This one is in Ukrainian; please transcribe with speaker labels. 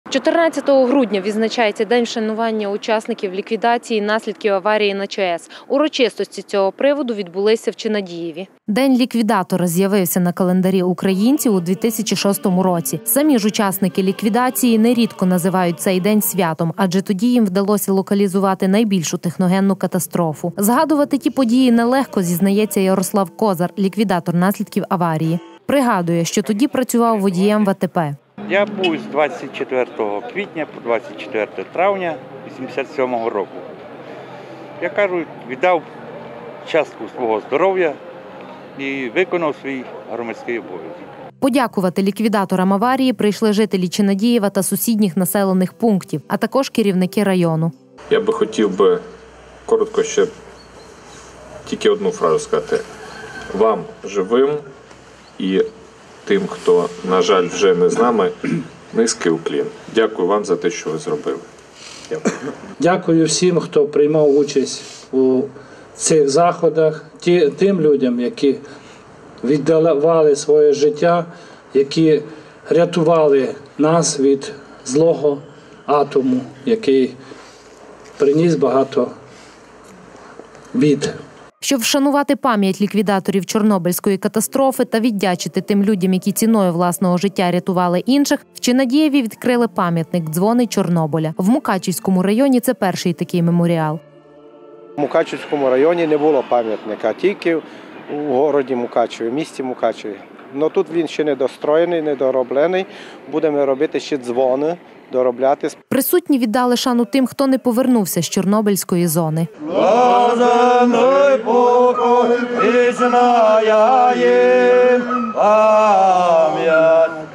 Speaker 1: 14 грудня відзначається День вшанування учасників ліквідації наслідків аварії на ЧАЕС. Урочистості цього приводу відбулися в Чинадієві. День ліквідатора з'явився на календарі українців у 2006 році. Самі ж учасники ліквідації нерідко називають цей день святом, адже тоді їм вдалося локалізувати найбільшу техногенну катастрофу. Згадувати ті події нелегко, зізнається Ярослав Козар, ліквідатор наслідків аварії. Пригадує, що тоді працював водієм в АТП.
Speaker 2: Я був з 24 квітня по 24 травня 1987 року. Я кажу, віддав частку свого здоров'я і виконав свій громадський обов'язок.
Speaker 1: Подякувати ліквідаторам аварії прийшли жителі Чинадієва та сусідніх населених пунктів, а також керівники району.
Speaker 3: Я би хотів коротко ще тільки одну фразу сказати. Вам живим і тим, хто, на жаль, вже не з нами, низький уклін. Дякую вам за те, що ви зробили. Дякую.
Speaker 4: Дякую всім, хто приймав участь у цих заходах, тим людям, які віддавали своє життя, які рятували нас від злого атому, який приніс багато бід.
Speaker 1: Щоб вшанувати пам'ять ліквідаторів Чорнобильської катастрофи та віддячити тим людям, які ціною власного життя рятували інших, в Чинадієві відкрили пам'ятник «Дзвони Чорнобиля». В Мукачівському районі це перший такий меморіал.
Speaker 5: В Мукачівському районі не було пам'ятника, тільки у городі Мукачеві, місті Мукачеві. Но тут він ще не достроєний, не дороблений. Будемо робити ще дзвони, доробляти.
Speaker 1: Присутні віддали шану тим, хто не повернувся з Чорнобильської зони.
Speaker 6: Блаженний покой, вічна їм пам'ять.